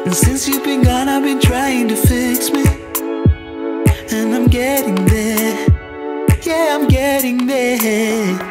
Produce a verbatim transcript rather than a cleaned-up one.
And since you've been gone, I've been trying to fix me, and I'm getting there. Yeah, I'm getting there.